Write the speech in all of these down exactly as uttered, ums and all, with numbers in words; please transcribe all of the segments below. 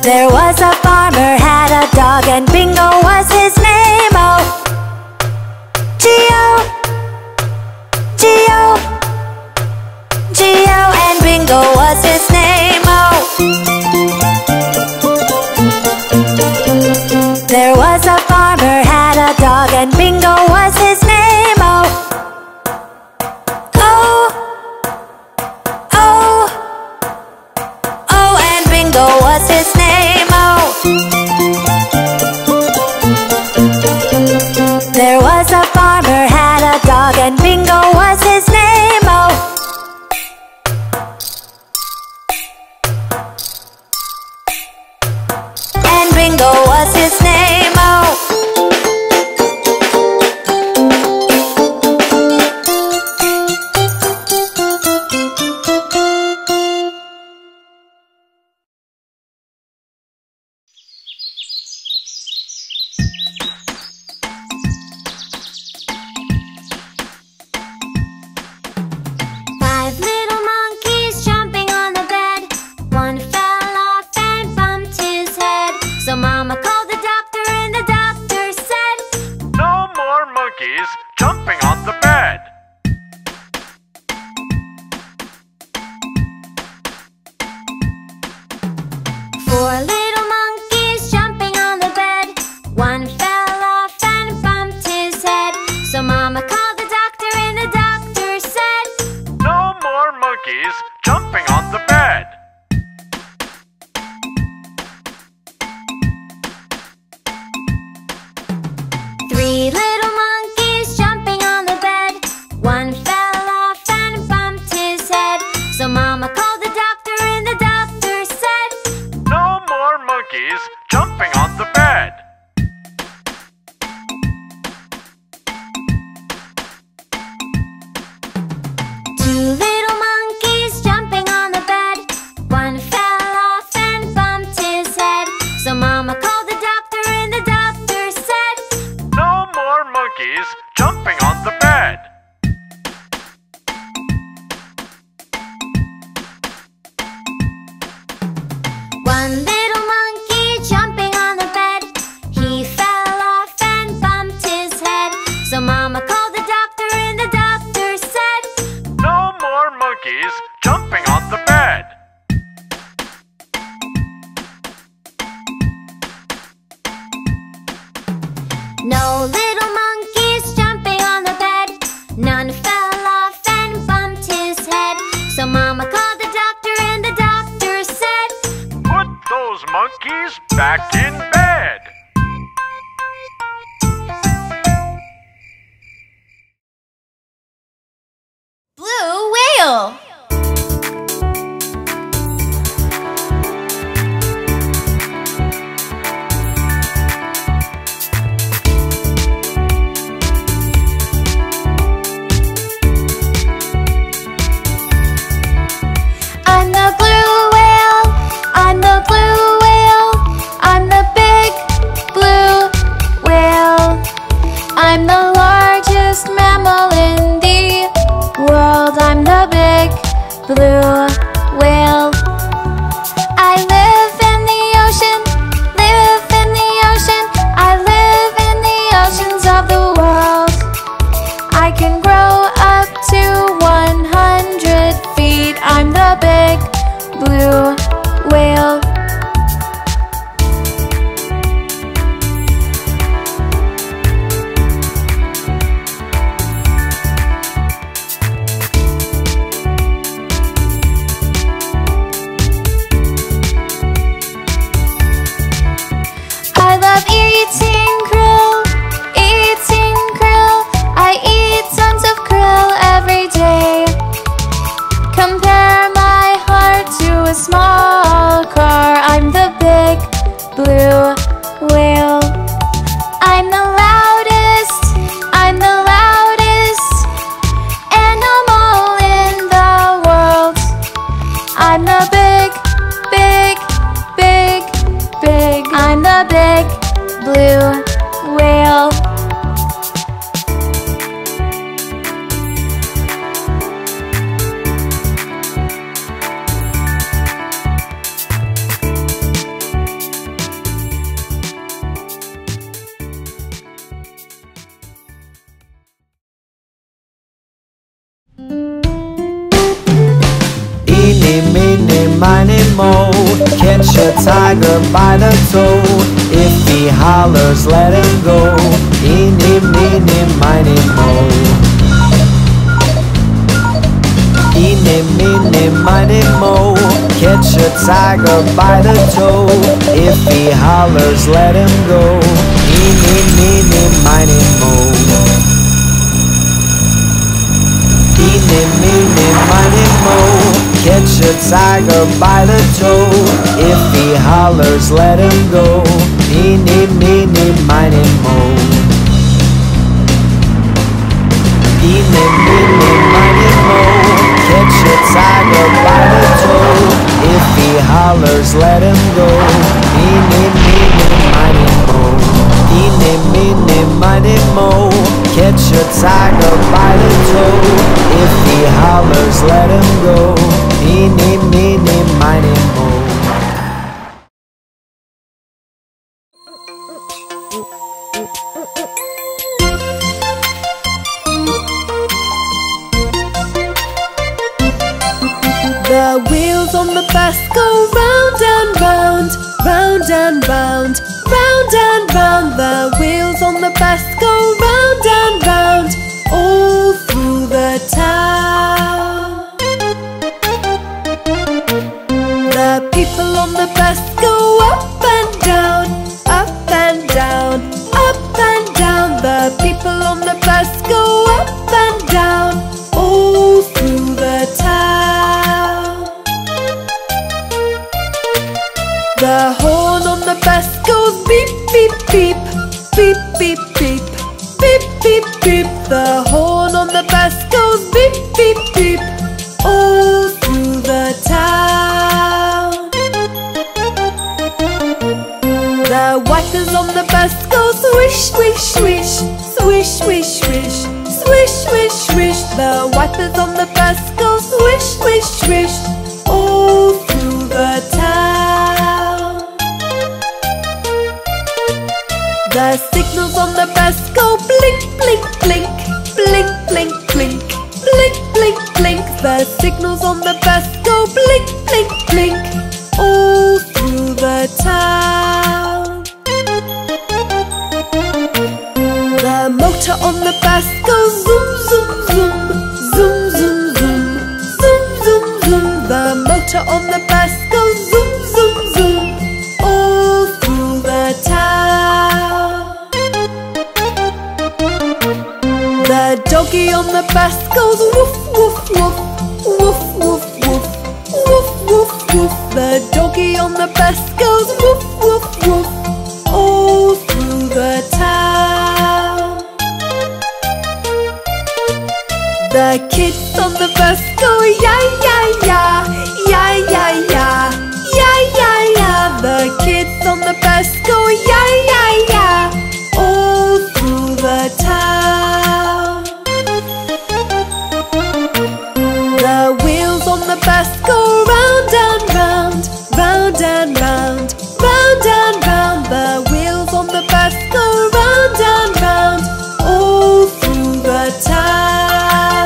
There was a farmer, had a dog, and Bingo was his name. Oh, Geo, Geo, Geo, and Bingo was his name. Oh, there was a farmer, had a dog, and Bingo was his name. Oh, oh, oh, oh, and Bingo was his name. Oh, there was a farmer, had a dog, and Bingo was his name. Oh, and Bingo was his name. Oh, Five little monkeys jumping on the bed. One fell off and bumped his head. So Mama called the doctor and the doctor said, No more monkeys jumping on the bed. Four little monkeys jumping on the bed. One fell off and bumped his head. So Mama called the doctor and the doctor said, No more monkeys jumping on the bed. Three little monkeys jumping on the bed. One fell off and bumped his head. So Mama called the doctor and the doctor said, No more monkeys jumping on the bed. Two little monkeys jumping on the bed. One fell off and bumped his head. So Mama called the doctor and the doctor said, No more monkeys jumping on the bed. One little monkey jumping on the bed. He fell off and bumped his head. So Mama called the doctor and the doctor said, No more monkeys jumping on the bed. No little monkeys jumping on the bed. None fell off and bumped his head. So Mama called the doctor and the doctor said, Put those monkeys back in bed. Blue whale. I'm the blue whale. I'm the blue whale. I'm the big blue whale. I'm the largest mammal in the world. I'm the big blue whale. I live in the ocean, live in the ocean. I live in the oceans of the world. I can grow up to one hundred feet. I'm the big blue whale. I love eating krill, eating krill. I eat tons of krill every day. Compare my heart to a small car. I'm the big blue whale. I'm the loudest, I'm the loudest animal in the world. I'm the big, big, big, big. I'm the big blue whale. Catch a tiger by the toe. If he hollers, let him go. Eeny, meeny, miny, moe. Eeny, meeny, miny, moe. Catch a tiger by the toe. If he hollers, let him go. Eeny, meeny, miny, moe. Eeny, meeny, miny, moe. Catch a tiger by the toe. If he hollers, let him go. Eeny, meeny, miny, moe. Eeny, meeny, miny, moe. Catch a tiger by the toe. If he hollers, let him go. Eeny, meeny, miny, moe. Eeny, meeny, miny, moe. Catch a tiger by the toe. If he hollers, let him go. Eeny, meeny, miny, moe. The wheels on the bus go round and round, round and round, round and round. The wheels on the bus go round and round, all through the town. The people on the bus go up and down, up and down, up and down. The people on the bus go up and down, all through the town. The horn on the bus goes beep, beep, beep, beep, beep, beep, beep, beep, beep. The horn on the bus goes beep, beep, beep, all through the town. The wipers on the bus go swish, swish, swish, swish, swish, swish, swish, swish, swish. The wipers on the bus go swish, swish, swish, all through the town. The signals on the bus go blink, blink, blink, blink, blink, blink, blink, blink, blink. The signals on the bus go blink, blink, blink, all through the town. The motor on the bus goes zoom, zoom, zoom, zoom, zoom, zoom, zoom, zoom, zoom. The motor on the bus goes zoom, zoom, zoom, all through the town. The doggy on the bus goes woof, woof, woof, woof, woof, woof, woof, woof, woof. The doggy on the bus goes woof, woof, woof, all through the town. The kids on the bus go ya, ya, ya, ya, ya, ya, ya, ya, ya. The kids on the bus go ya, ya, ya, all through the town. The wheels on the bus go round and round, round and round, round and round. The wheels on the bus go round and round, all through the town.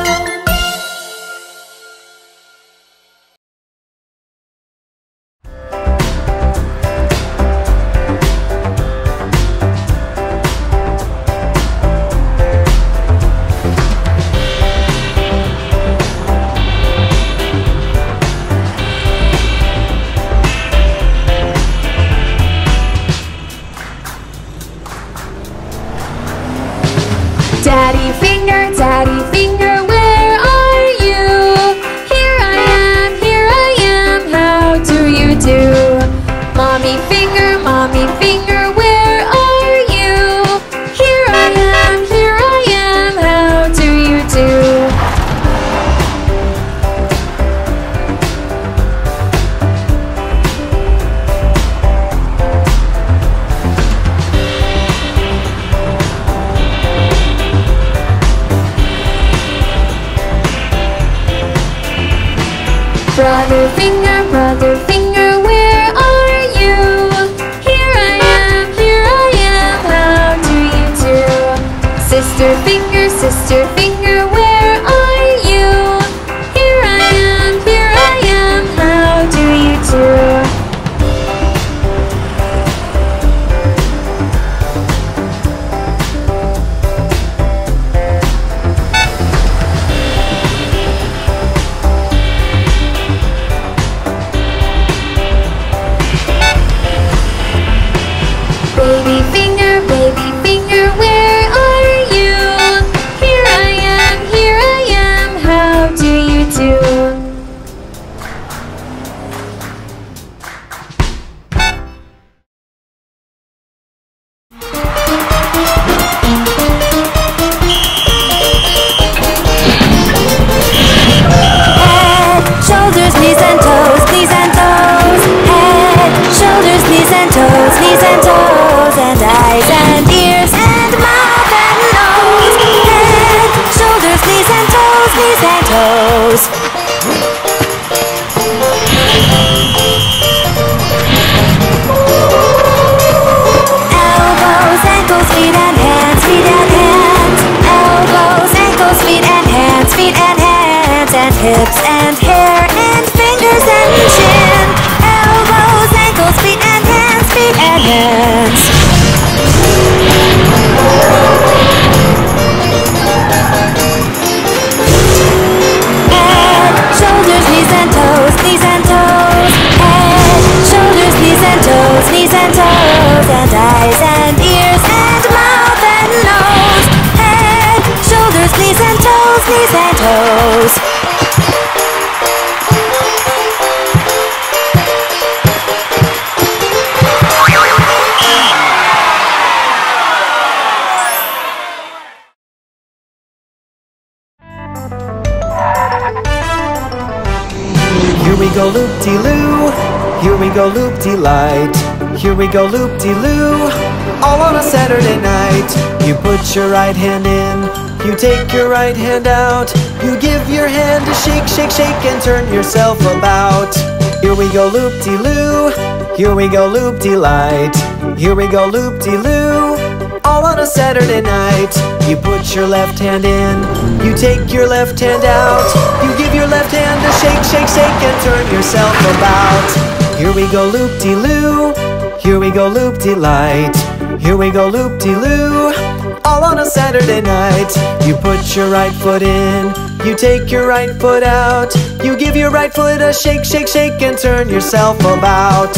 go loop-de-light. Here we go loop-de-loo. All on a Saturday night. You put your right hand in, you take your right hand out. You give your hand a shake, shake, shake, and turn yourself about. Here we go loop-de-loo. Here we go loop-de-light. Here we go loop-de-loo. All on a Saturday night. You put your left hand in, you take your left hand out. You give your left hand a shake, shake, shake, and turn yourself about. Here we go loop-de-loo. Here we go loop-de-light. Here we go loop-de-loo. All on a Saturday night. You put your right foot in, you take your right foot out. You give your right foot a shake, shake, shake, and turn yourself about.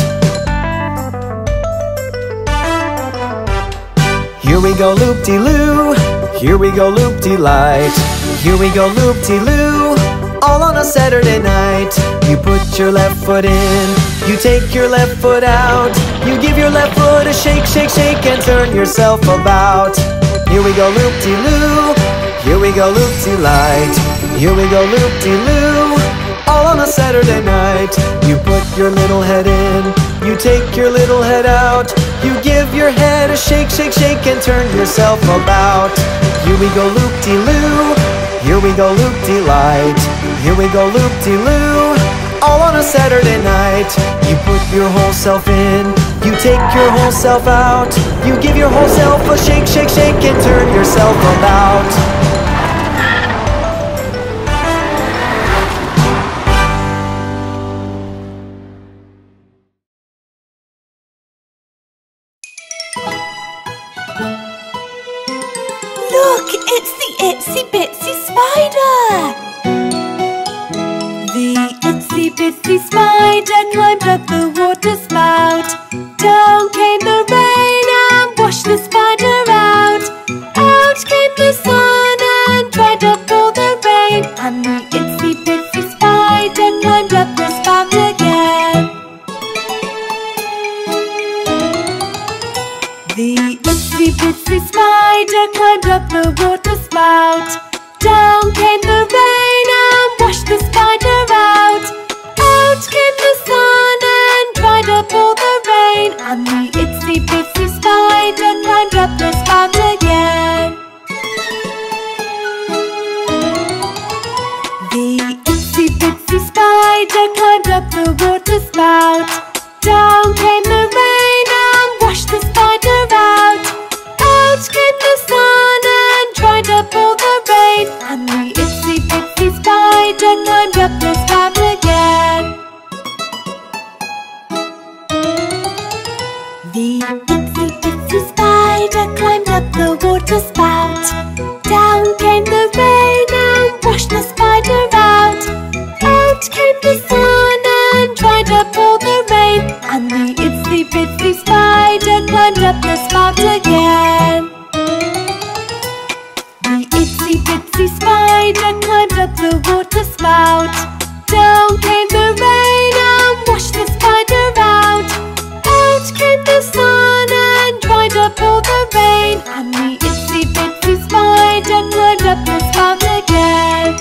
Here we go loop-de-loo. Here we go loop-de-light. Here we go loop-de-loo. All on a Saturday night. You put your left foot in, you take your left foot out. You give your left foot a shake, shake, shake, and turn yourself about. Here we go loop-de-loo. Here we go loop-de-light. Here we go loop-de-loo. All on a Saturday night. You put your little head in, you take your little head out. You give your head a shake, shake, shake, and turn yourself about. Here we go loop-de-loo. Here we go loop-de-light. Here we go loop-de-loo. All on a Saturday night. You put your whole self in, you take your whole self out. You give your whole self a shake, shake, shake, and turn yourself about. Look, it's the itsy bitsy spider! The itsy bitsy spider climbed up the water spout. Down came the rain and washed the spider out. Out came the sun and dried up all the rain. And the itsy bitsy spider climbed up the spout again. The itsy bitsy spider climbed up the water spout. Down came the rain and washed the spider out. Out came the sun and dried up all the rain. And the itsy bitsy spider climbed up the spout again. The itsy bitsy spider climbed up the water spout. Down came the rain and washed the spider out. Out came the sun and dried up all the rain. And the itsy bitsy spider climbed up the spout again. The itsy bitsy spider climbed up the water spout. Down came the rain and washed the spider out. Out came the sun and dried up all the rain. And the itsy bitsy spider climbed up the spout again. The itsy bitsy spider climbed up the water spout. Down came the rain and washed the spider out. Out came the sun and dried up all the rain. And the itsy bitsy spider climbed up the spout again.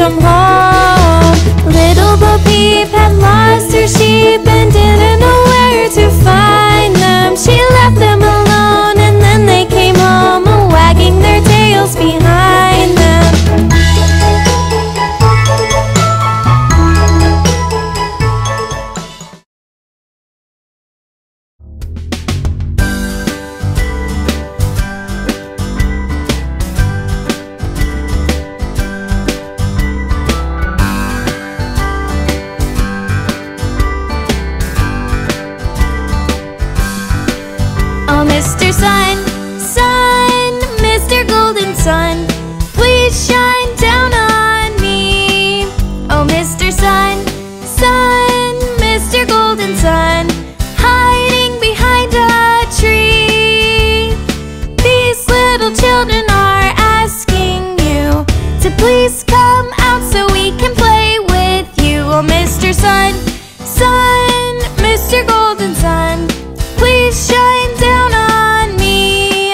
come home. Little Bo Peep had lost her sheep and didn't know where to find them. She left them alone and then they came home, wagging their tails behind them. Oh, Mister Sun, Sun, Mister Golden Sun, please shine down on me. Oh, Mister Sun, Sun, Mister Golden Sun, hiding behind a tree. These little children are asking you to please come out so we can play with you. Oh, Mister Sun, Sun, Mister Golden Sun, please shine down on me.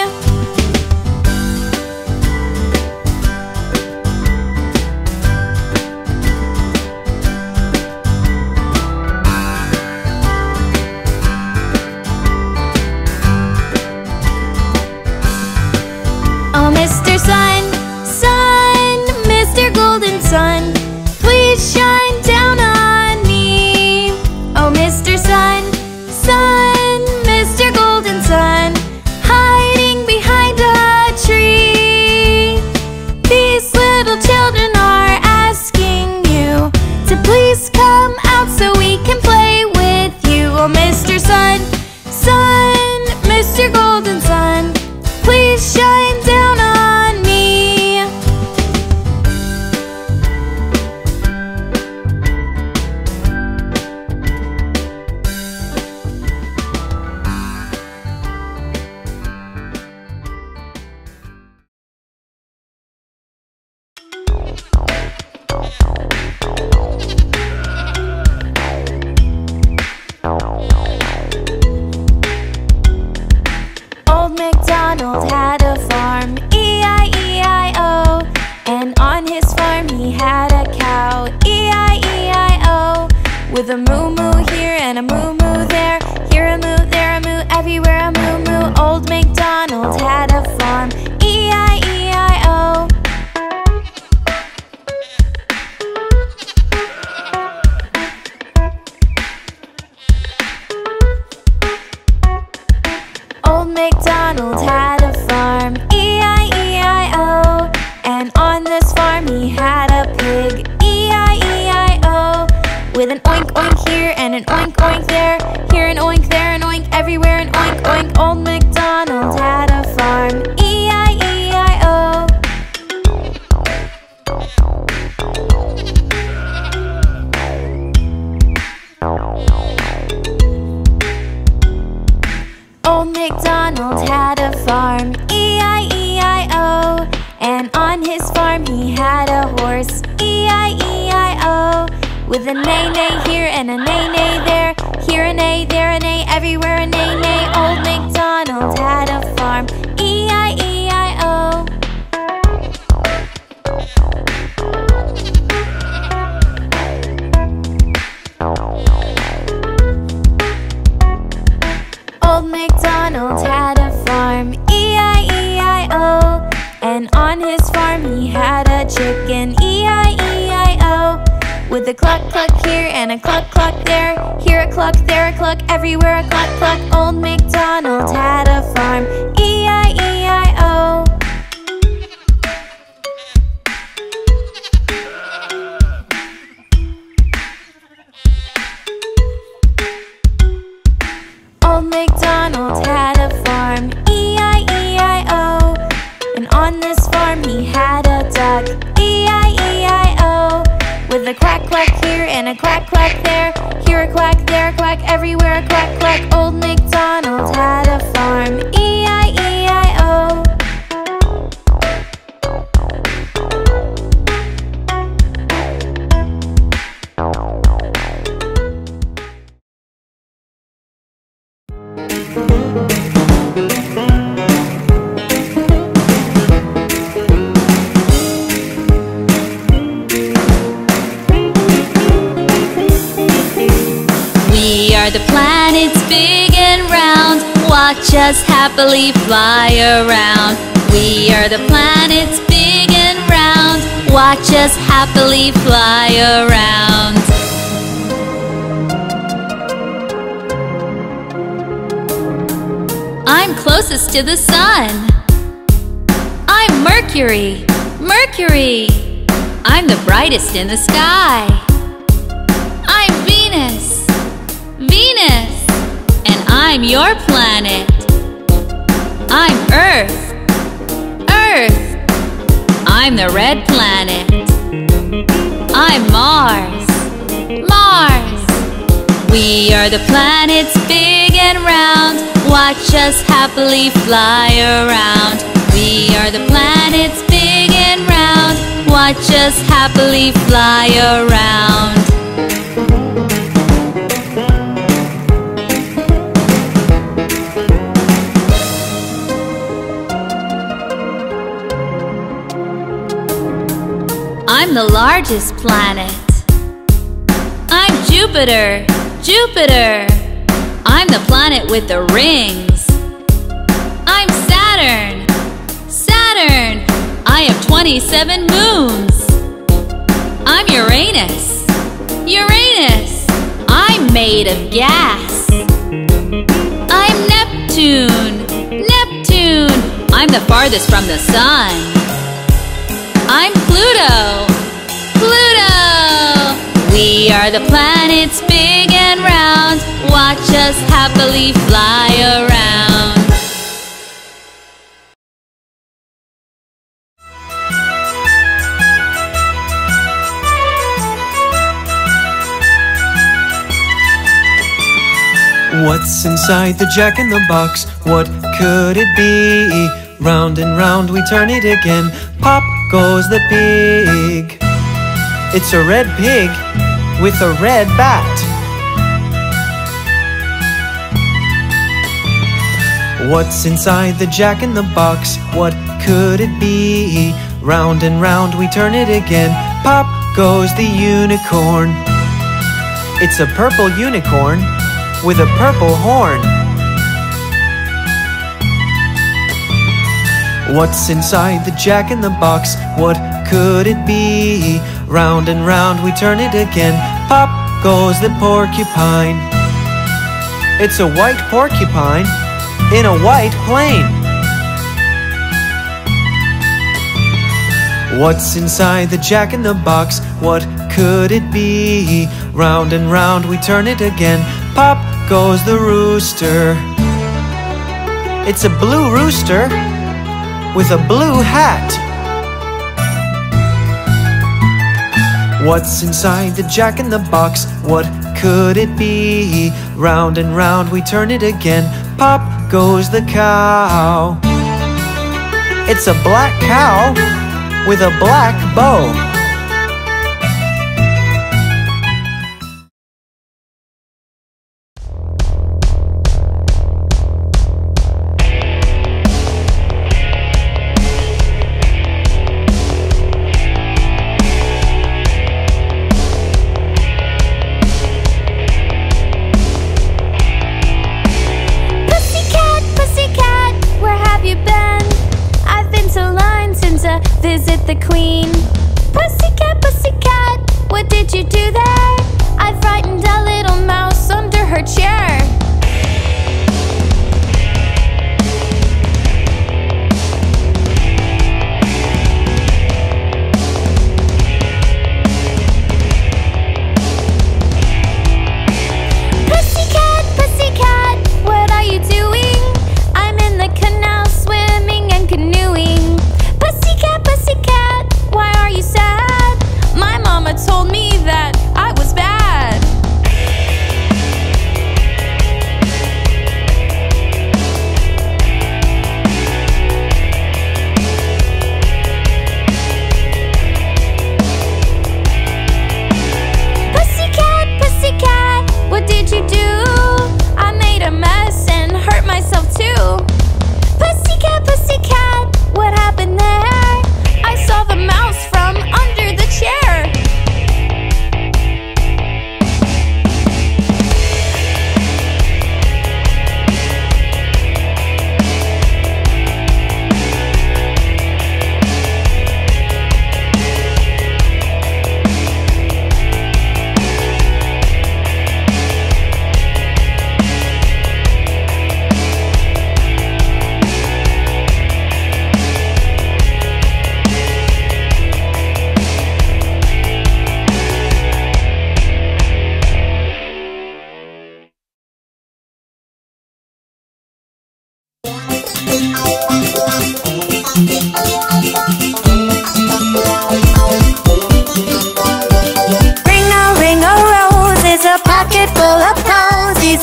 Oh, Mister Sun, Sun, Mister Golden Sun, please shine down on me. Oh, Mister Sun, Sun, Mister Golden Sun, hiding behind a tree. These little children are asking you to please come out so we can play with you. Oh, Mister Sun, Sun, Mister Golden Sun, please shine down on me. Old MacDonald had a farm, E I E I O, and on his farm he had a cow, E I E I O, with a moo-moo here and a moo-moo there, here a moo, there a moo, everywhere a moo-moo. Old MacDonald had a farm, E I E I O. Old MacDonald had a farm, E I E I O, and on this farm he had a pig, E I E I O, with an oink oink here and an oink oink there, here an oink, there an oink, everywhere an oink oink. Old MacDonald had a farm, E I E I O. Old MacDonald had a farm, E I E I O, and on his farm he had a horse, E I E I O, with a neigh-neigh here and a neigh-neigh there, here a neigh, there a neigh, everywhere a neigh-neigh. Old MacDonald had a farm, E I E I O. Old MacDonald had a farm, E I E I O, and on his farm he had a chicken, E I E I O, with a cluck cluck here and a cluck cluck there, here a cluck, there a cluck, everywhere a cluck cluck. Old MacDonald had a farm, E I E I O. Old MacDonald had a farm, E I E I O, and on this farm he had a duck, E I E I O, with a quack quack here and a quack quack there, here a quack, there a quack, everywhere a quack quack. Old MacDonald had a farm, E I E I O. planets big and round. Watch us happily fly around. We are the planets big and round. Watch us happily fly around. I'm closest to the sun. I'm Mercury, Mercury. I'm the brightest in the sky. I'm Venus, Venus. And I'm your planet. I'm Earth, Earth. I'm the red planet. I'm Mars, Mars. We are the planets big and round. Watch us happily fly around. We are the planets big and round. Watch us happily fly around. I'm the largest planet. I'm Jupiter, Jupiter. I'm the planet with the rings. I'm Saturn, Saturn. I have twenty-seven moons. I'm Uranus, Uranus. I'm made of gas. I'm Neptune, Neptune. I'm the farthest from the sun. I'm Pluto, Pluto. We are the planets big and round. Watch us happily fly around. What's inside the jack-in-the-box? What could it be? Round and round we turn it again. Pop goes the pig. It's a red pig with a red bat. What's inside the jack-in-the-box? What could it be? Round and round we turn it again. Pop goes the unicorn. It's a purple unicorn with a purple horn. What's inside the jack-in-the-box? What could it be? Round and round we turn it again. Pop goes the porcupine. It's a white porcupine in a white plane. What's inside the jack-in-the-box? What could it be? Round and round we turn it again. Pop goes the rooster. It's a blue rooster with a blue hat. What's inside the jack-in-the-box? What could it be? Round and round we turn it again. Pop goes the cow. It's a black cow with a black bow. Visit the queen. Pussycat, pussycat, what did you do there? I frightened a little mouse under her chair. Pussycat, pussycat, what are you doing? I'm in the canal swimming and canoeing. Pussycat, pussycat, why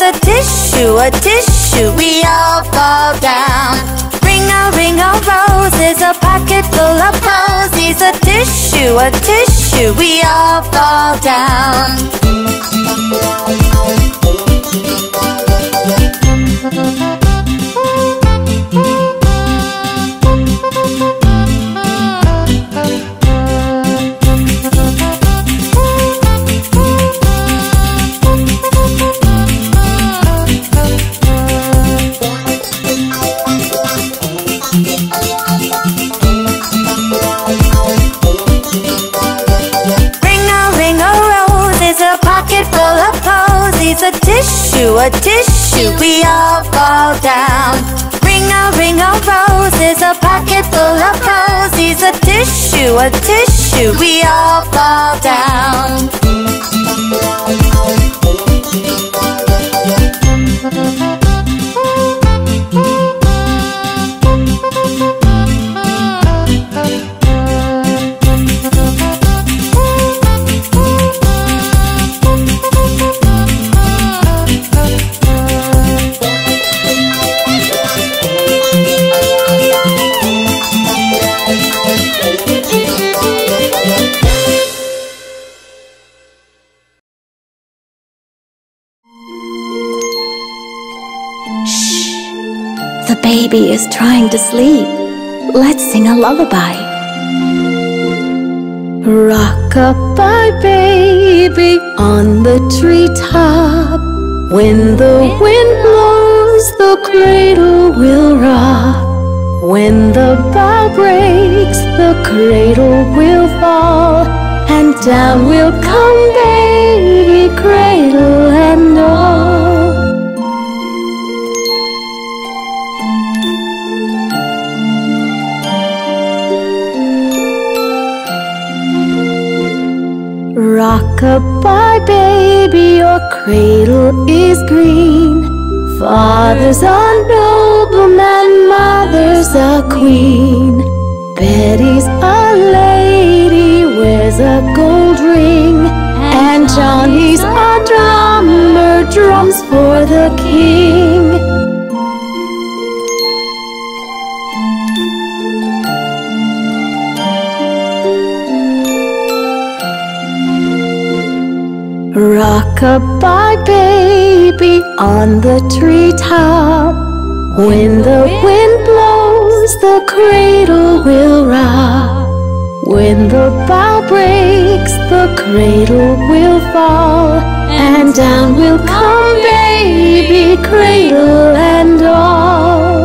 a tissue, a tissue, we all fall down. Ring a ring a roses, a pocket full of posies. A tissue, a tissue, we all fall down. A tissue, a tissue, we all fall down. Ring a ring of roses, a pocket full of posies. A tissue, a tissue, we all fall down. The baby is trying to sleep. Let's sing a lullaby. Rock-a-bye baby on the treetop. When the wind blows, the cradle will rock. When the bough breaks, the cradle will fall, and down will come baby, cradle and all. Rock-a-bye baby, your cradle is green. Father's a nobleman, mother's a queen. Betty's a lady, wears a gold ring, and Johnny's a drummer, drums for the king. Rock-a-bye baby on the treetop. When the wind blows, the cradle will rock. When the bough breaks, the cradle will fall, and down will come baby, cradle and all.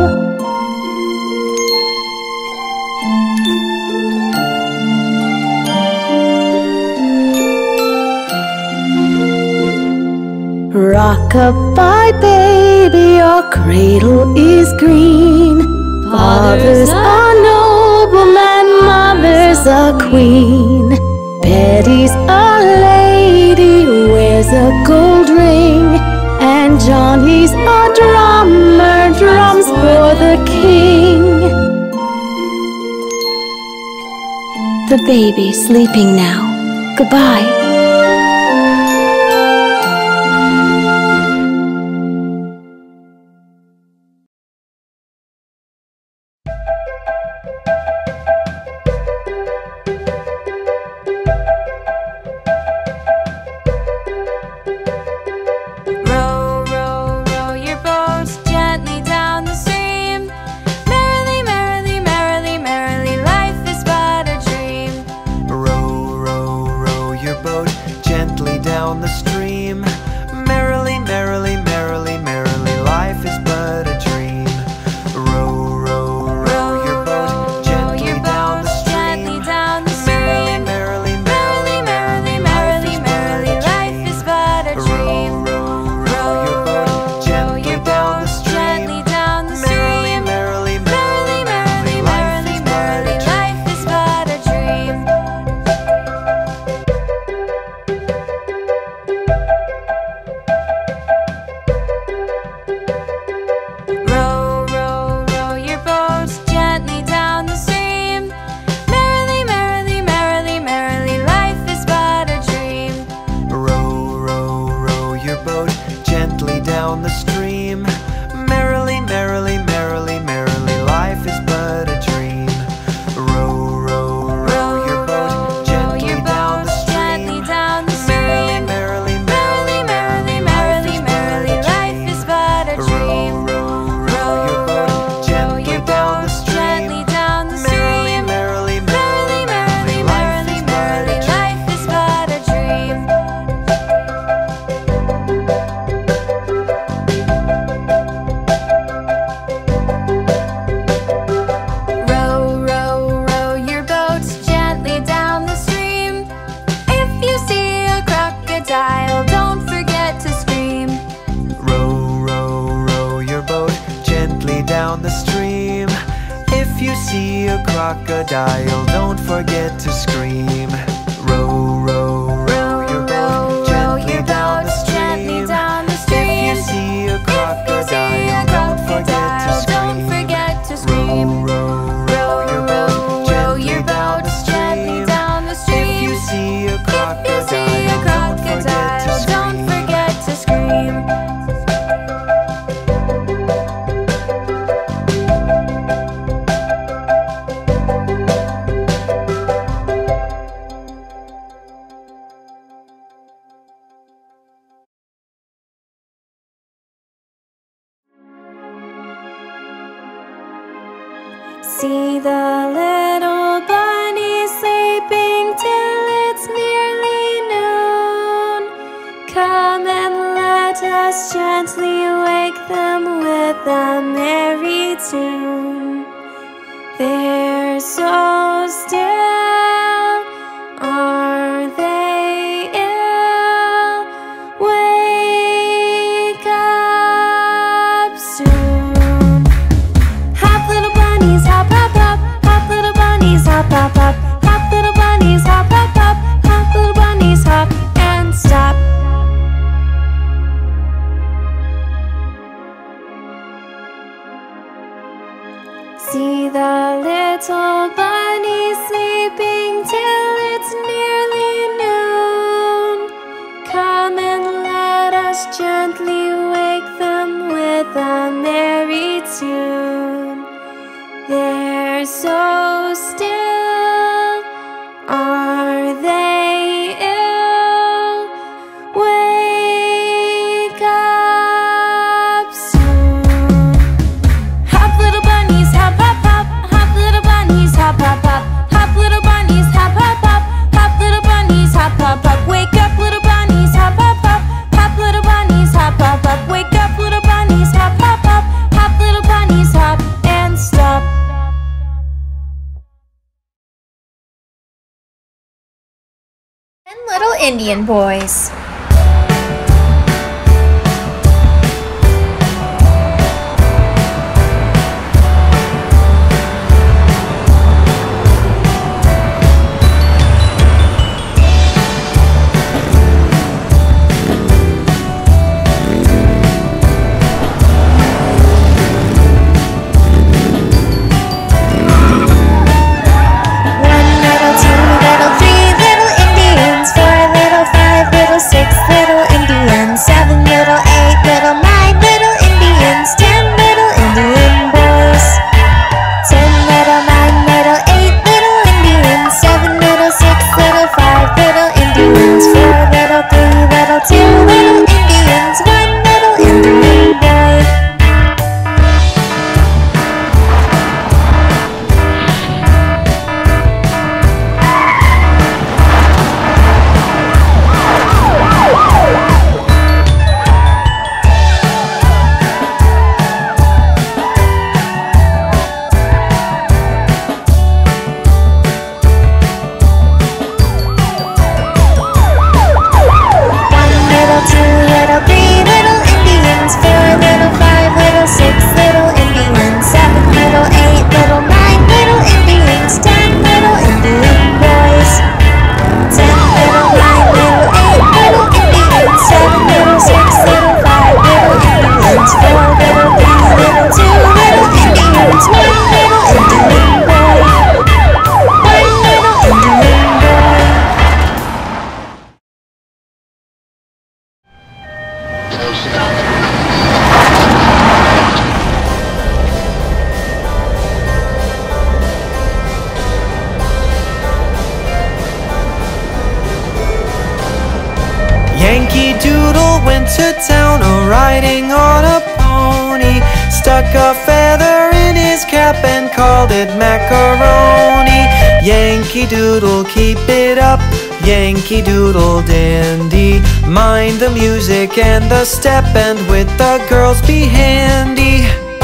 Rock-a-bye baby, your cradle is green. Father's a nobleman, mother's a queen. Betty's a lady, wears a gold ring, and Johnny's a drummer, drums for the king. The baby's sleeping now. Goodbye. Your boat down the stream. Merrily, merrily, merrily, merrily, life is but a dream. Row, row, row your boat gently down the stream. Merrily, merrily, merrily, merrily, merrily, merrily, life is but a dream. Row, row your boat gently down the stream. Merrily, merrily, merrily, merrily, life is but a dream. Life is but a dream. Row, row, row your boat gently down the stream. If you see a crocodile, don't forget to scream. Row, row, row your boat gently down the stream. If you see a crocodile, don't forget to scream. Row, row, row your boat gently down the stream. If you see a crocodile, don't forget to scream. Don't forget to scream. Row, row, row your boat gently down the stream. If you see a crocodile, don't forget to scream. Don't forget to scream. See the little bunny sleeping till it's nearly noon. Come and let us gently wake them with a merry tune. They're so still, are they ill? Wake up soon. Hop little bunnies, hop, hop, hop. Hop little bunnies, hop, hop, hop. Hop little bunnies, hop, hop, hop. Hop little bunnies, hop and stop. See the little bunny sleeping till it's nearly noon. Come and let us gently wake them with a merry tune. They're so still, are they ill? Wake up soon. Hop little bunnies, hop, hop, hop. Hop little bunnies, hop, hop, hop. Hop little bunnies, hop, hop, hop. Hop little bunnies, hop, hop, hop. Wake up little bunnies, hop, hop, hop. Hop little bunnies, hop, hop, hop. Wake up little bunnies, hop, hop, hop. Hop little bunnies, hop and stop. Ten little Indian boys. One little, two little, three little Indians, four little, five little, six riding on a pony, stuck a feather in his cap and called it macaroni. Yankee Doodle, keep it up, Yankee Doodle dandy. Mind the music and the step, and with the girls be handy.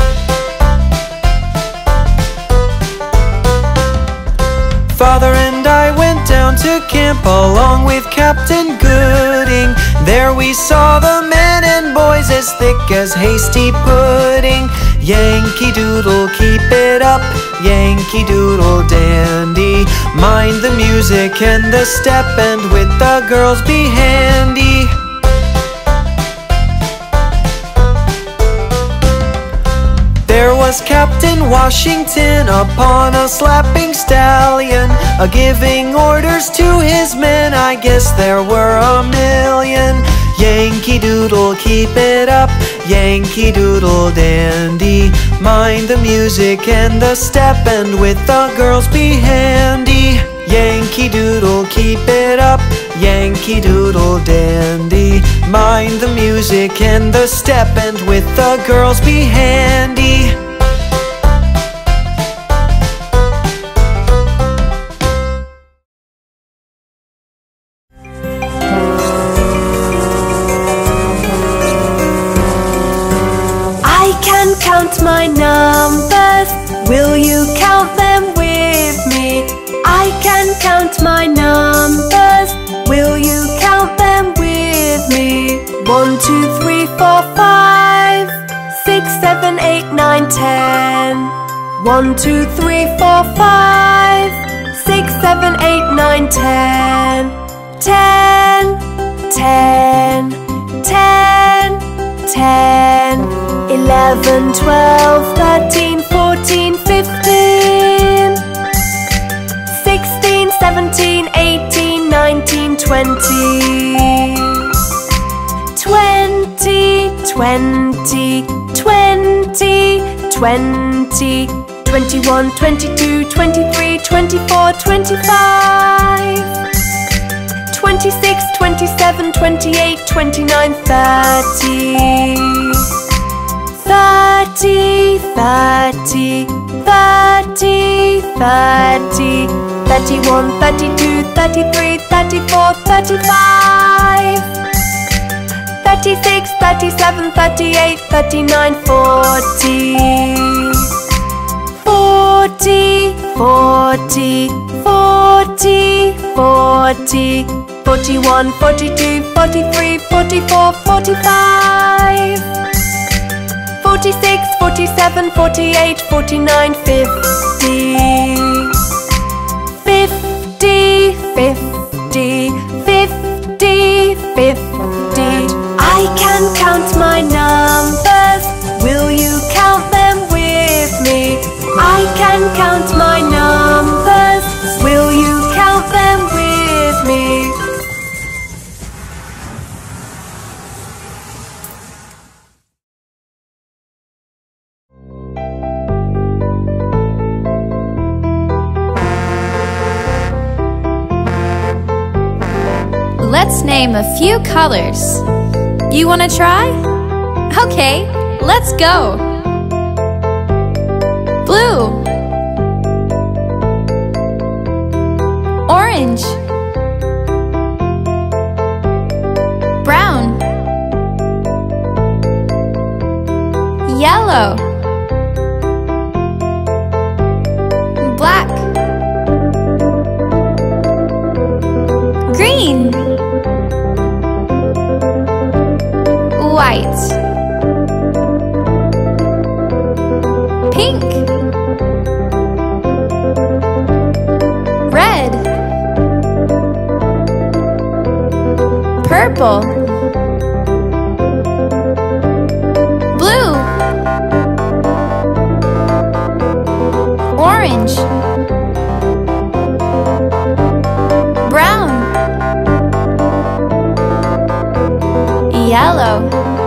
Father and I went down to camp along with Captain Gooding. There we saw the men and boys as thick as hasty pudding. Yankee Doodle, keep it up, Yankee Doodle dandy. Mind the music and the step, and with the girls be handy. There was Captain Washington upon a slapping stallion, a giving orders to his men. I guess there were a million. Yankee Doodle, keep it up, Yankee Doodle dandy. Mind the music and the step, and with the girls be handy. Yankee Doodle, keep it up, Yankee Doodle dandy. Mind the music and the step, and with the girls be handy. I can count my numbers, will you count them with me? I can count my numbers, will you count them with me? One, two, three, four, five, six, seven, eight, nine, ten. One, two, three, four, five, six, seven, eight, nine, ten. Ten, ten, ten, ten. Eleven, twelve, thirteen, fourteen, fifteen. Sixteen, seventeen, eighteen, nineteen, twenty. Twenty, twenty, twenty, twenty. Twenty-one, twenty-two, twenty-three, twenty-four, twenty-five. Twenty-six, twenty-seven, twenty-eight, twenty-nine, thirty. Thirty, thirty, thirty, thirty. Thirty-one, thirty-two, thirty-three, thirty-four, thirty-five. Thirty-six, thirty-seven, thirty-eight, thirty-nine, forty. Forty, forty, forty, forty. Forty-one, forty-two, forty-three, forty-four, forty-five. Forty-six, forty-seven, forty-eight, forty-nine, fifty. Fifty, fifty, fifty, fifty. I can count my numbers, will you count them with me? I can count my numbers, will you count them with me? Let's name a few colors. You wanna try? Okay, let's go. Blue, orange, brown, yellow, black, green, white, pink, red, purple, blue, orange, brown, yellow,